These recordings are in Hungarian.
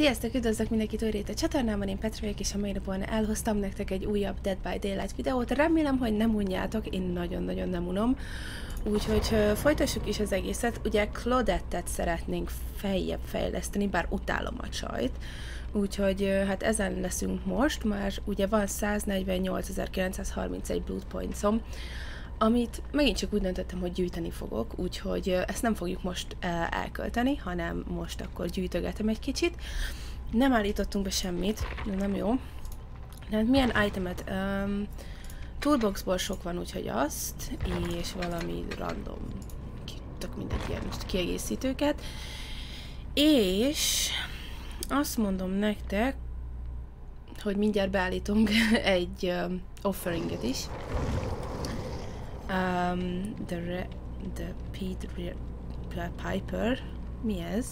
Sziasztok, üdvözlök mindenkit újra itt a csatornámon, én Petra vagyok, és a mai napon elhoztam nektek egy újabb Dead by Daylight videót. Remélem, hogy nem unjátok, én nagyon-nagyon nem unom. Úgyhogy folytassuk is az egészet. Ugye Claudette-et szeretnénk feljebb fejleszteni, bár utálom a csajt. Úgyhogy hát ezen leszünk most, már ugye van 148.931 Blood Points-om, amit megint csak úgy döntöttem, hogy gyűjteni fogok, úgyhogy ezt nem fogjuk most elkölteni, hanem most akkor gyűjtögetem egy kicsit. Nem állítottunk be semmit, de nem jó. De milyen itemet? Toolboxból sok van, úgyhogy azt, és valami random, tök mindegy ilyen kiegészítőket. És azt mondom nektek, hogy mindjárt beállítunk egy offeringet is. The Pete Piper. Mi ez?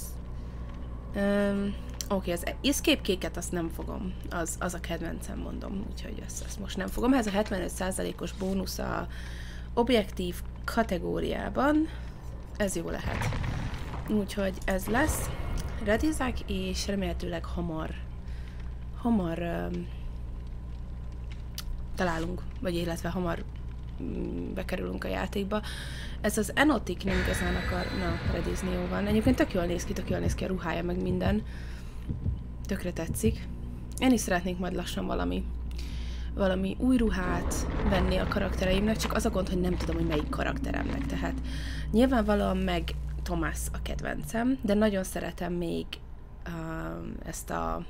Oké, az Escape Cake-et azt nem fogom. Az a kedvencem, mondom. Úgyhogy ezt most nem fogom. Ez a 75%-os bónusz a objektív kategóriában. Ez jó lehet. Úgyhogy ez lesz. Redizák, és remélhetőleg hamar találunk, vagy illetve hamar bekerülünk a játékba. Ez az Enotic nem igazán akar, redizni jó van. Egyébként tök jól néz ki a ruhája, meg minden. Tökre tetszik. Én is szeretnék majd lassan valami új ruhát venni a karaktereimnek, csak az a gond, hogy nem tudom, hogy melyik karakteremnek. Tehát nyilvánvalóan meg Thomas a kedvencem, de nagyon szeretem még ezt a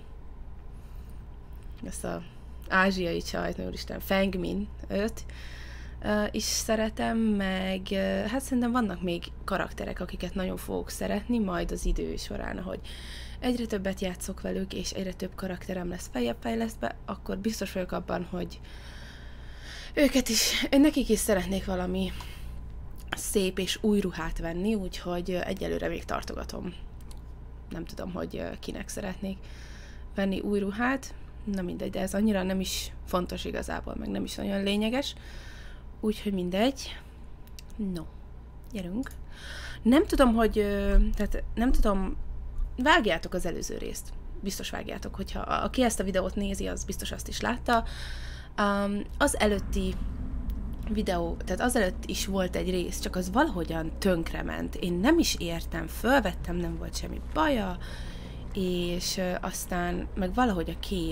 ázsiai csajt, úristen, Feng Min, őt is szeretem, meg hát szerintem vannak még karakterek, akiket nagyon fogok szeretni, majd az idő során, ahogy egyre többet játszok velük, és egyre több karakterem lesz feljebb fejlesztve, akkor biztos vagyok abban, hogy nekik is szeretnék valami szép és új ruhát venni, úgyhogy egyelőre még tartogatom. Nem tudom, hogy kinek szeretnék venni új ruhát, na mindegy, de ez annyira nem is fontos igazából, meg nem is olyan lényeges. Úgyhogy mindegy. No, gyerünk. Nem tudom, vágjátok az előző részt. Biztos vágjátok, hogyha aki ezt a videót nézi, az biztos azt is látta. Az előtti videó, tehát azelőtt is volt egy rész, csak az valahogyan tönkrement. Én nem is értem, fölvettem, nem volt semmi baja, és aztán meg valahogy a kép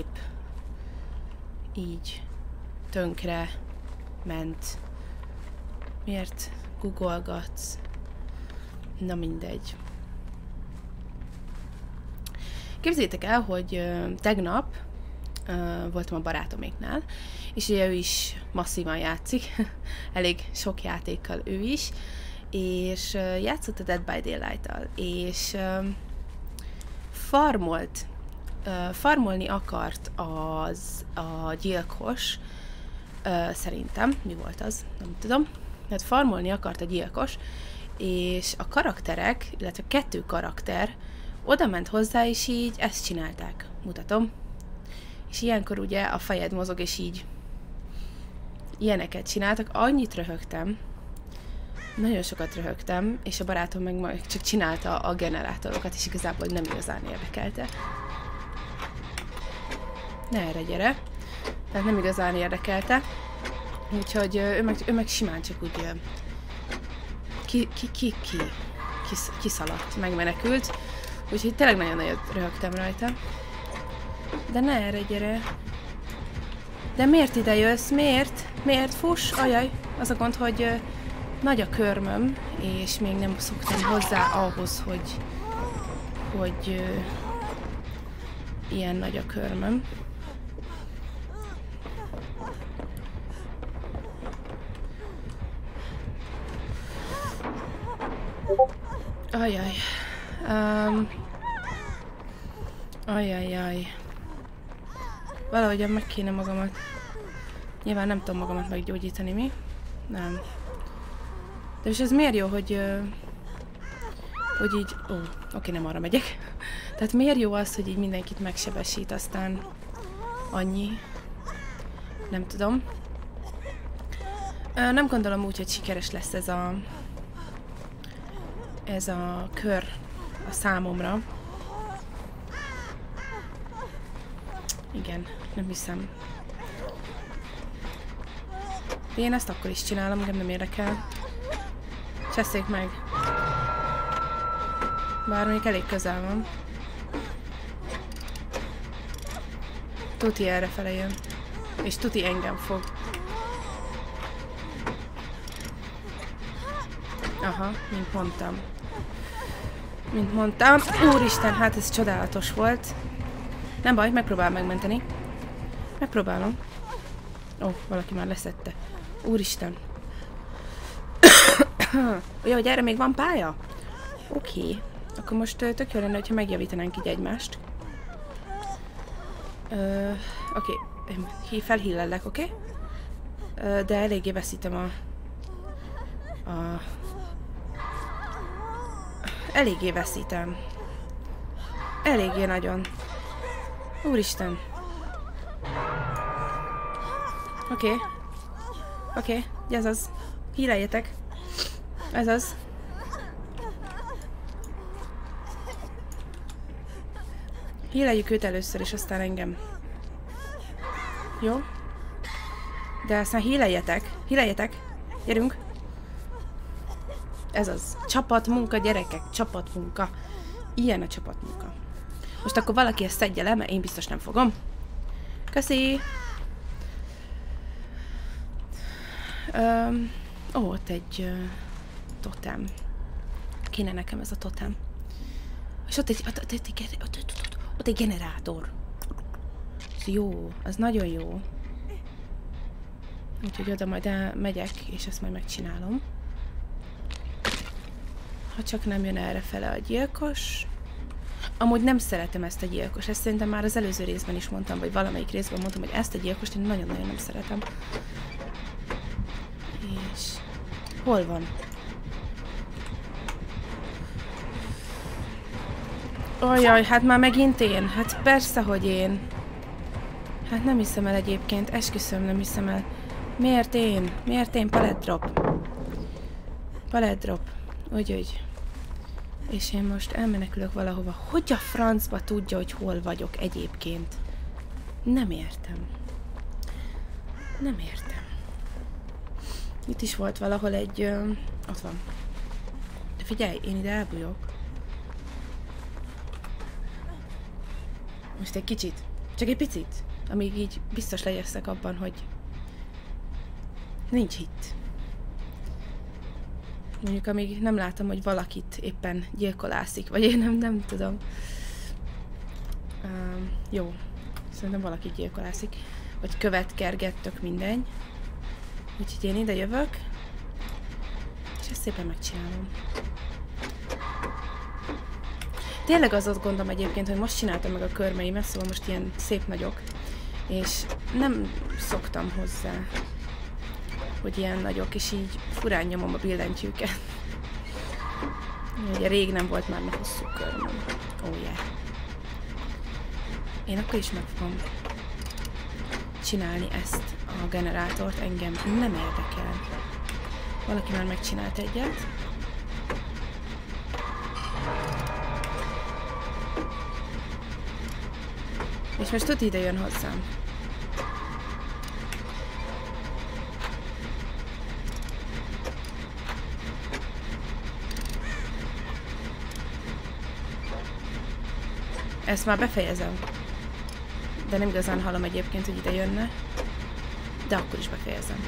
így tönkre ment. Miért googolgatsz? Na mindegy. Képzeljétek el, hogy tegnap voltam a barátoméknál, és ugye ő is masszívan játszik, elég sok játékkal ő is, és játszott a Dead by Daylight-tal, és farmolni akart a gyilkos, szerintem, mi volt az? Nem tudom. Hát farmolni akart a gyilkos, és a karakterek, illetve 2 karakter oda ment hozzá, és így ezt csinálták. Mutatom. És ilyenkor ugye a fejed mozog, és így ilyeneket csináltak. Annyit röhögtem, nagyon sokat röhögtem, és a barátom meg csak csinálta a generátorokat, és igazából nem igazán érdekelte. Ne erre gyere. Tehát nem igazán érdekelte. Úgyhogy ő meg simán csak úgy kiszaladt, megmenekült. Úgyhogy tényleg nagyon nagyot röhögtem rajta. De ne erre gyere. De miért ide jössz? Miért? Miért fuss? Ajaj, az a gond, hogy nagy a körmöm, és még nem szoktam hozzá ahhoz, hogy ilyen nagy a körmöm. Ajaj. Ajajaj. Valahogyan meg kéne magamat. Nyilván nem tudom magamat meggyógyítani, mi? Nem. De és ez miért jó, hogy így... Oké, nem arra megyek. Tehát miért jó az, hogy így mindenkit megsebesít, aztán annyi. Nem tudom. Nem gondolom úgy, hogy sikeres lesz ez a kör a számomra. Igen, nem hiszem. Én ezt akkor is csinálom, engem nem érdekel. Cseszék meg. Bár még elég közel van. Tuti errefele jön. És tuti engem fog. Aha, mint mondtam. Mint mondtam. Úristen, hát ez csodálatos volt. Nem baj, megpróbálom megmenteni. Megpróbálom. Ó, valaki már leszette. Úristen. Jó, hogy erre még van pálya? Oké. Akkor most tök jó lenne, hogyha megjavítanánk így egymást. Oké. Felhílellek, oké? De eléggé veszítem eléggé veszítem. Eléggé nagyon. Úristen. Oké. Oké, ez az. Híleljetek. Ez az. Híleljük őt először, és aztán engem. Jó? De aztán híleljetek. Híleljetek. Gyerünk. Ez az. Csapatmunka, gyerekek. Csapatmunka. Ilyen a csapatmunka. Most akkor valaki ezt szedje le, mert én biztos nem fogom. Köszi! Ott egy totem. Kéne nekem ez a totem. És ott egy generátor. Ez jó, az nagyon jó. Úgyhogy oda majd megyek, és ezt majd megcsinálom. Ha csak nem jön errefele a gyilkos. Amúgy nem szeretem ezt a gyilkos. Ezt szerintem már az előző részben is mondtam, vagy valamelyik részben mondtam, hogy ezt a gyilkost én nagyon-nagyon nem szeretem. És... hol van? Ajaj, hát már megint én. Hát persze, hogy én. Hát nem hiszem el egyébként. Esküszöm, nem hiszem el. Miért én? Miért én? Palette drop. Palette drop. Úgy. És én most elmenekülök valahova. Hogy a francba tudja, hogy hol vagyok egyébként? Nem értem. Nem értem. Itt is volt valahol egy... ott van. De figyelj, én ide elbújok. Most egy kicsit. Csak egy picit. Amíg így biztos legyeszek abban, hogy... nincs itt. Mondjuk amíg nem látom, hogy valakit éppen gyilkolászik, vagy én nem tudom. Jó. Szerintem valakit gyilkolászik. Vagy követkerget, tök mindegy. Úgyhogy én ide jövök. És ezt szépen megcsinálom. Tényleg az ott gondom egyébként, hogy most csináltam meg a körmeimet, szóval most ilyen szép nagyok. És nem szoktam hozzá, hogy ilyen nagyok, és így furán nyomom a billentyűket. Ugye rég nem volt már meg hosszú körmöm. Oh yeah. Én akkor is meg fogom csinálni ezt a generátort, engem nem érdekel. Valaki már megcsinált egyet. És most tud ide jön hozzám. Ezt már befejezem. De nem igazán hallom egyébként, hogy ide jönne. De akkor is befejezem.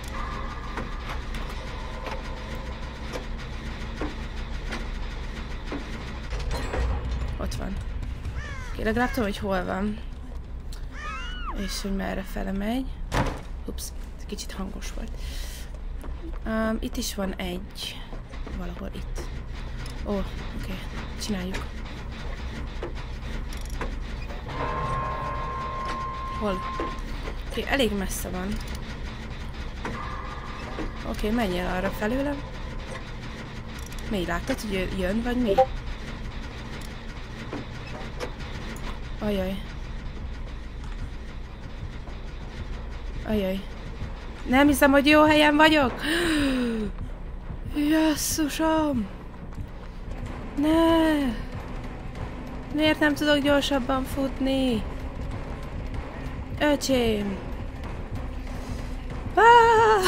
Ott van. Oké, legalább tudom, hogy hol van. És hogy merre fele megy. Ups, kicsit hangos volt. Itt is van egy. Valahol itt. Ó, oké. Csináljuk. Hol? Oké, elég messze van. Oké, menjél arra felőlem. Mi? Láttad, hogy jön, vagy mi? Ajaj. Ajaj. Nem hiszem, hogy jó helyen vagyok. Jesszusom! Ne! Miért nem tudok gyorsabban futni? Öcsém! Ah!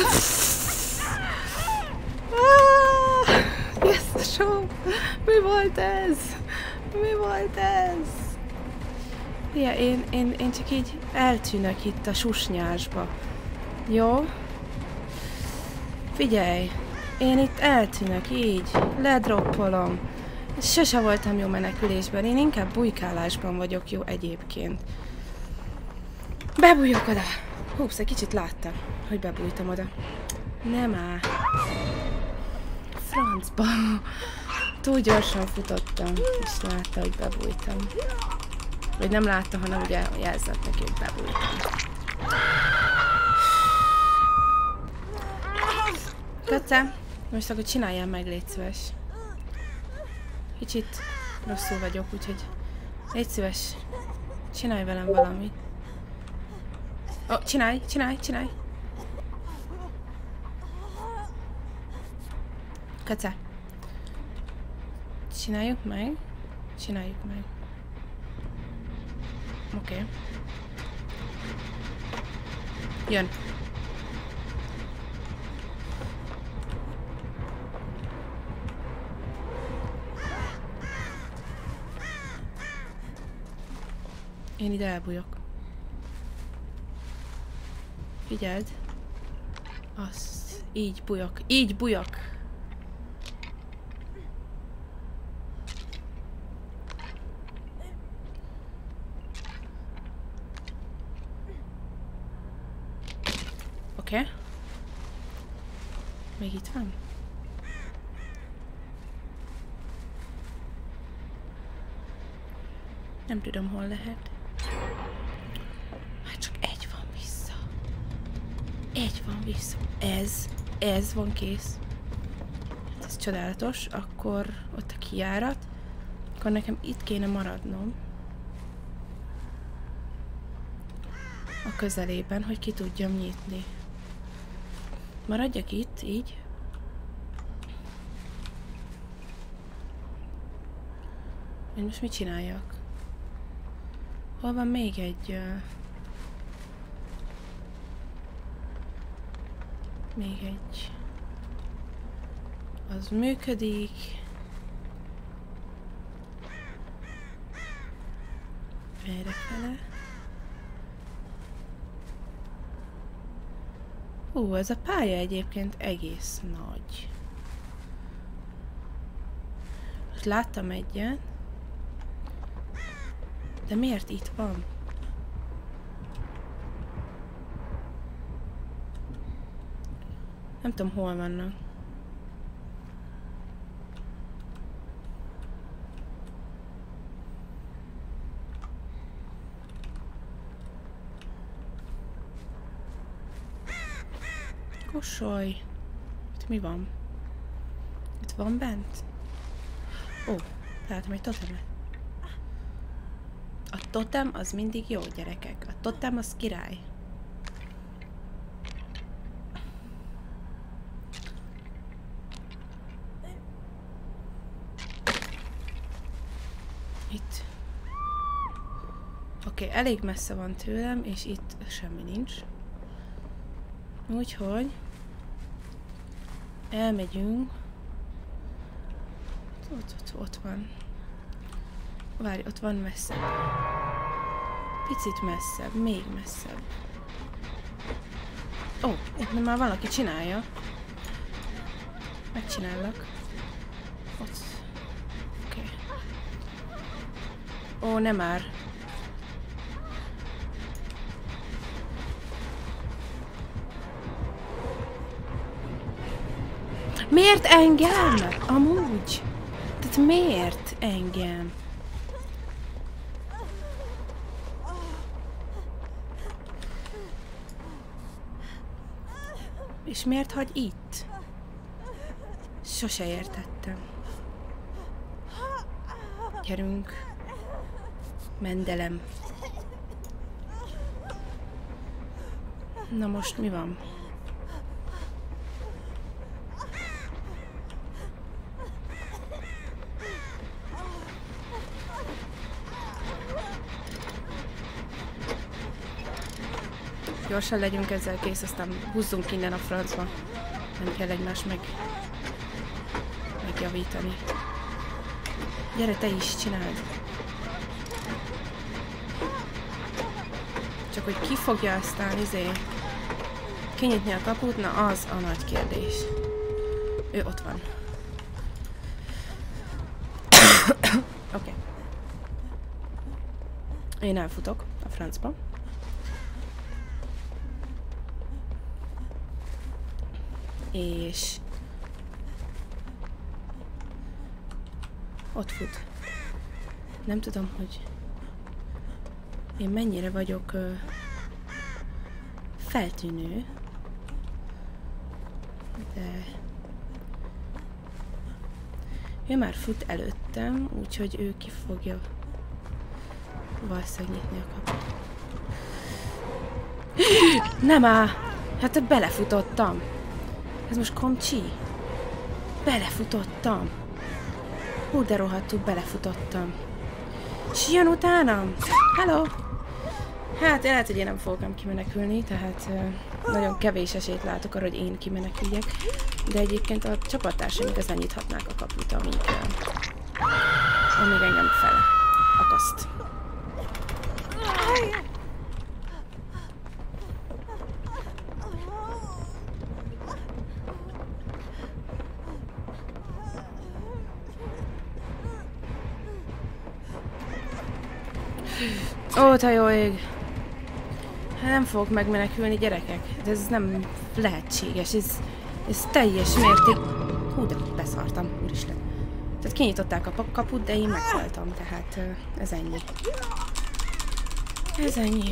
Ah! Jézusom! Mi volt ez? Mi volt ez? Ja, én csak így eltűnök itt a susnyásba. Jó? Figyelj! Én itt eltűnök, így. Ledroppolom. Sose voltam jó menekülésben, én inkább bujkálásban vagyok jó egyébként. Bebújok oda! Húpsz, egy kicsit láttam, hogy bebújtam oda. Nem áll. Francba. Túl gyorsan futottam, és látta, hogy bebújtam. Vagy nem látta, hanem ugye jelzett neki, hogy bebújtam. Köce, most akkor csináljál meg, légy szíves. Kicsit rosszul vagyok, úgyhogy légy szíves, csinálj velem valamit. Ó, csinálj! Köce. Csináljuk meg. Oké. Jön. Én ide elbújok. Figyeld. Azt. Így bújok. Oké. Még itt van? Nem tudom, hol lehet. Már csak egy van vissza. Ez van kész. Hát ez csodálatos. Akkor ott a kijárat. Akkor nekem itt kéne maradnom. A közelében, hogy ki tudjam nyitni. Maradjak itt, így. Én most mit csináljak? Hol van még egy... Még egy... Az működik. Errefele. Ez a pálya egyébként egész nagy. Most láttam egyet. De miért itt van? Nem tudom, hol vannak. Kosolj! Itt mi van? Itt van bent? Ó, látom egy totemet. A totem az mindig jó, gyerekek. A totem az király. Itt. Oké, elég messze van tőlem, és itt semmi nincs. Úgyhogy elmegyünk. Ott van. Várj, ott van messzebb. Picit messzebb, még messzebb. Ó, itt már valaki csinálja. Megcsinállak. Ott. Oké. Ó, nem már. Miért engem? Amúgy. Tehát miért engem? És miért hagy itt? Sose értettem. Gyerünk. Mendelem. Na most mi van? Gyorsan legyünk ezzel kész, aztán húzzunk innen a francba. Nem kell egymást megjavítani. Gyere, te is, csináld! Csak hogy ki fogja aztán kinyitni a kaput, na az a nagy kérdés. Ő ott van. Oké. Én elfutok a francba. És ott fut. Nem tudom, hogy én mennyire vagyok feltűnő, de ő már fut előttem, úgyhogy ő ki fogja valószínűleg nyitni a kaput. Nem áll! Hát belefutottam! Ez most komcsi? Belefutottam! Hú, de rohadtul belefutottam. És jön utánam! Hello! Hát lehet, hogy én nem fogok kimenekülni, tehát nagyon kevés esélyt látok arra, hogy én kimeneküljek. De egyébként a csapattársaink ezzel nyithatnák a kaput, amíg engem felakaszt. Ó, te jó ég! Hát nem fogok megmenekülni, gyerekek. De ez nem lehetséges. Ez teljes mérték... Hú, de beszartam, úristen. Tehát kinyitották a kaput, de én meghaltam, tehát ez ennyi. Ez ennyi.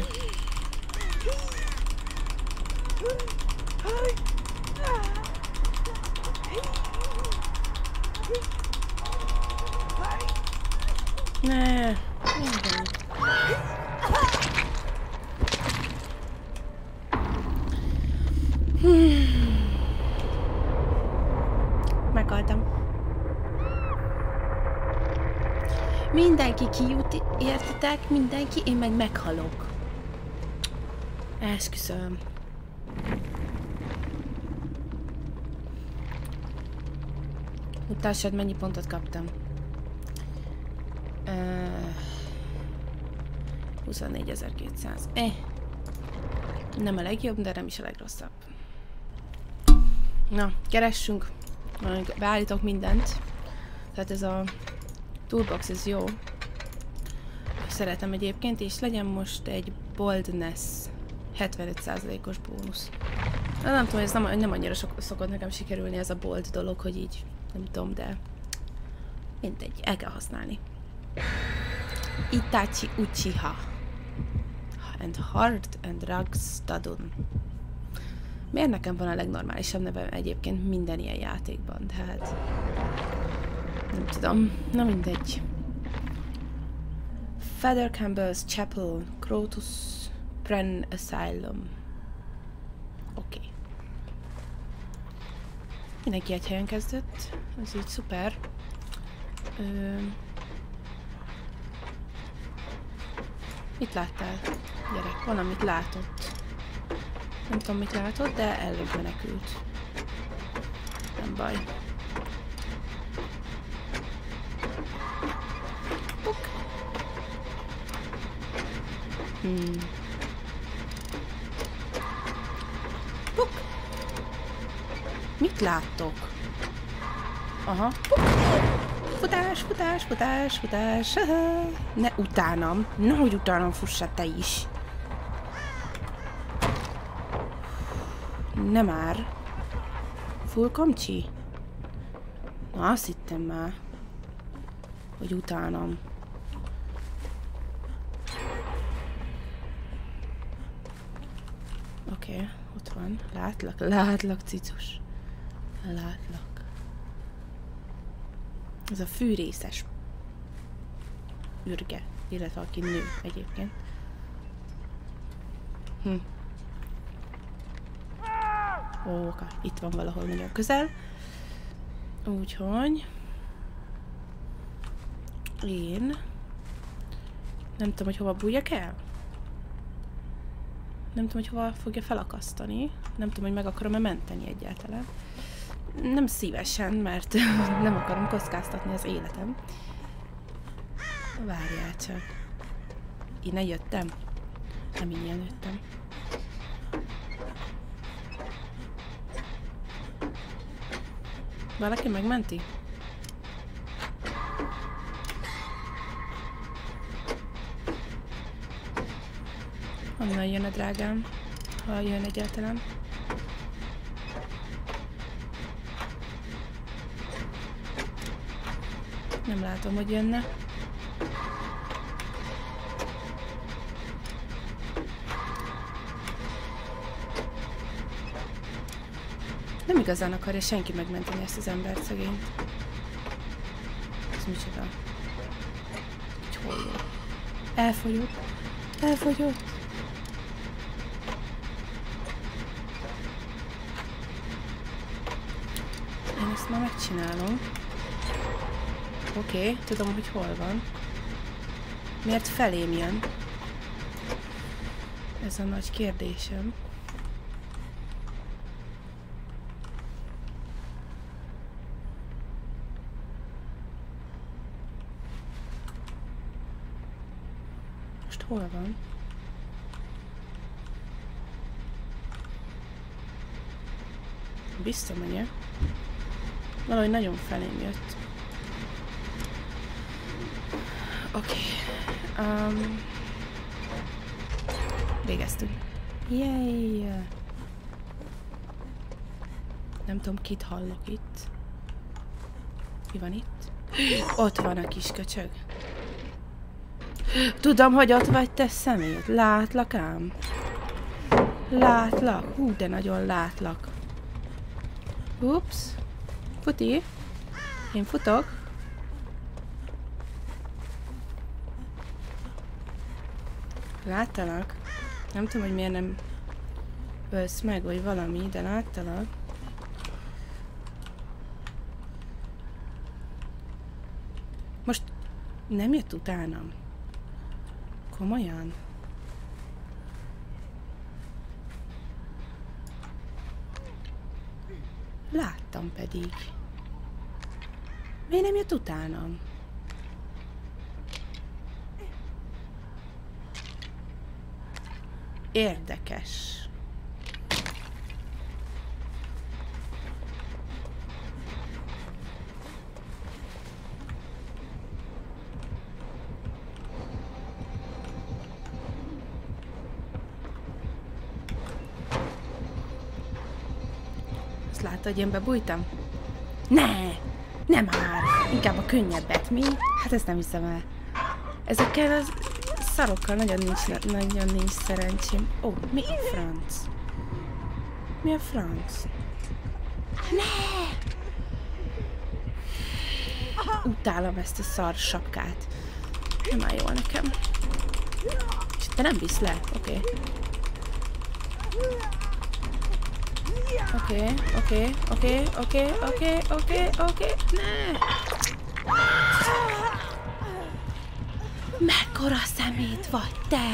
Ne. Meghaltam. Mindenki kijut, értitek? Mindenki, én meg meghalok. Esküszöm. Mutassad, mennyi pontot kaptam. 24.200. Nem a legjobb, de nem is a legrosszabb. Na, keressünk. Beállítok mindent. Tehát ez a toolbox, ez jó. Szeretem egyébként, és legyen most egy boldness 75%-os bónusz. Nem tudom, ez nem annyira szokott nekem sikerülni ez a bold dolog, hogy így nem tudom, de mindegy, el kell használni. Itachi Uchiha and Hard and Ragstadun. Miért nekem van a legnormálisabb nevem egyébként minden ilyen játékban, tehát nem tudom, na mindegy. Father Campbell's Chapel, Crotus Pren Asylum. Oké. Mindenki egy helyen kezdett, ez így szuper. Mit láttál? Gyerek, van, amit látott. Nem tudom, mit látott, de előbb menekült. Nem baj. Puk. Puk. Mit láttok? Aha. Puk. Futás, futás, futás, futás. Ne utánam. Nehogy utánam fussa te is. Nem már. Full komcsi? Na, azt hittem már, hogy utánam. Oké, ott van. Látlak, cicus. Látlak. Ez a fűrészes ürge, illetve aki nő egyébként. Oké, itt van valahol nagyon közel. Úgyhogy én nem tudom, hogy hova bújjak el. Nem tudom, hogy hova fogja felakasztani. Nem tudom, hogy meg akarom-e menteni egyáltalán. Nem szívesen, mert nem akarom kockáztatni az életem. Várjál csak. Innen jöttem? Nem innen jöttem. Valaki megmenti? Honnan jön a drágám? Ha jön egyáltalán. Nem látom, hogy jönne. Nem igazán akarja senki megmenteni ezt az embert, szegényt. Ez micsoda? Hogy hol jó? Elfogyott. Elfogyott. Én ezt már megcsinálom. Oké, tudom, hogy hol van. Miért felém jön? Ez a nagy kérdésem. Most hol van? Biztos, hogy valahogy nagyon felém jött. Oké. Végeztünk. Yay! Nem tudom, kit hallok itt. Mi van itt? Ott van a kis köcsög. Tudom, hogy ott vagy, te szemét. Látlak ám. Látlak. Hú, de nagyon látlak. Ups. Futi. Én futok. Láttalak? Nem tudom, hogy miért nem ölsz meg, vagy valami, de láttalak. Most nem jött utánam. Komolyan? Láttam pedig. Miért nem jött utánam? Érdekes. Azt látta, hogy én bebújtam? Ne! Nem már! Inkább a könnyebbet, mi? Hát ezt nem hiszem el. Ezekkel az szarokkal nagyon nincs szerencsém. Ó, mi a franc? Mi a franc? Ne! Utálom ezt a szar sapkát. Nem áll jól nekem. És te nem visz le? Oké. Oké. Ne! Mekkora szemét vagy te!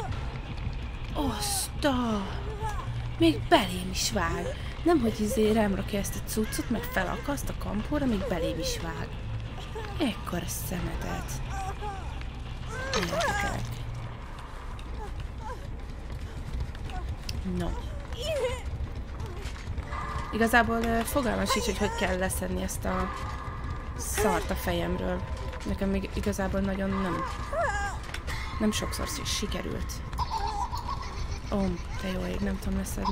Oszta! Még belém is vág. Nem, hogy rám rakja ezt a cuccot, meg felakaszt a kampóra, még belém is vág. Ekkora szemetet. Érdekelek. No. Igazából fogalmam sincs, hogy kell leszedni ezt a szart a fejemről. Nekem még igazából nagyon nem sokszor sikerült. Ó, te jó ég, nem tudom leszedni.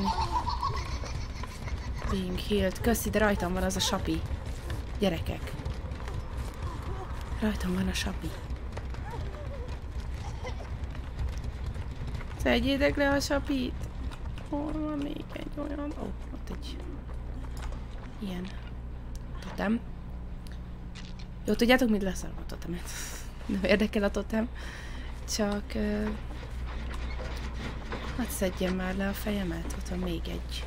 Being healed. Köszi, de rajtam van az a sapi. Gyerekek. Rajtam van a sapi. Szedjétek le a sapit. Hol van még egy olyan? Ó, ott egy ilyen totem. Jó, tudjátok, mit leszarom a totemet? Nem érdekel a totem. Csak... hát szedjem már le a fejemet. Ott van még egy.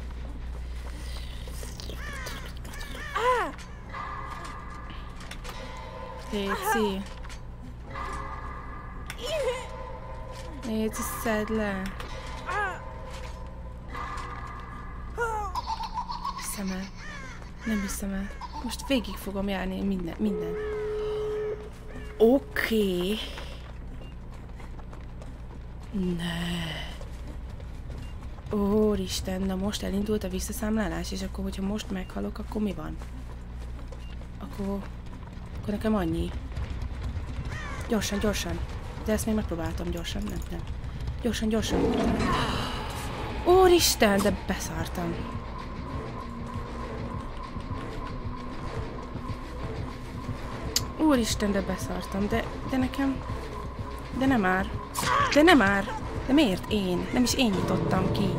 Léci. Léci, szedd le. hiszem el. Nem hiszem el. Most végig fogom járni minden. Oké. Ne. Úristen, na most elindult a visszaszámlálás, és akkor, hogyha most meghalok, akkor mi van? Akkor nekem annyi. Gyorsan. De ezt még megpróbáltam gyorsan, nem. Gyorsan. Úristen, de beszartam. Úristen, de beszartam, de nekem... De nem már. De miért én? Nem is én nyitottam ki.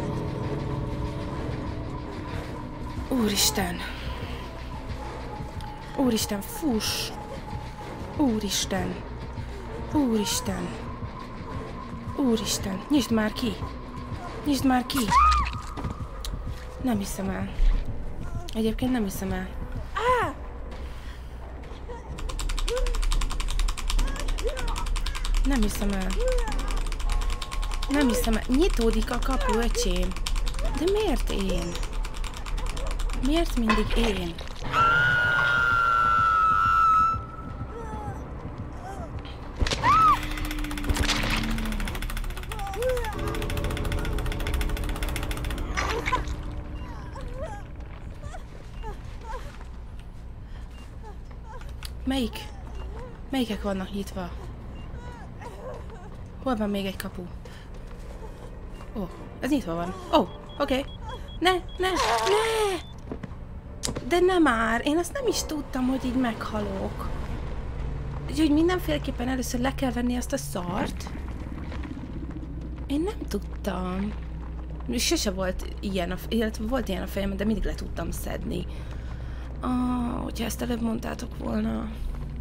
Úristen, fuss! Úristen, nyisd már ki! Nem hiszem el. Egyébként nem hiszem el. Nem hiszem el. Nyitódik a kapu, öcsém. De miért én? Miért mindig én? Melyikek vannak nyitva? Hol van még egy kapu? Ó, ez nyitva van. Ó, oké. Ne! De nem már! Én azt nem is tudtam, hogy így meghalok. Úgyhogy mindenféleképpen először le kell venni azt a szart. Én nem tudtam. Sose volt ilyen, illetve volt ilyen a fejemben, de mindig le tudtam szedni. Hogyha ezt előbb mondtátok volna.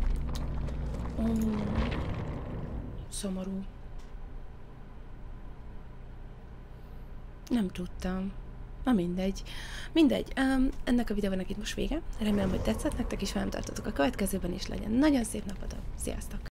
Szomorú. Nem tudtam. Na mindegy. Ennek a videónak itt most vége. Remélem, hogy tetszett nektek, és velem tartotok a következőben is legyen. Nagyon szép napotok. Sziasztok!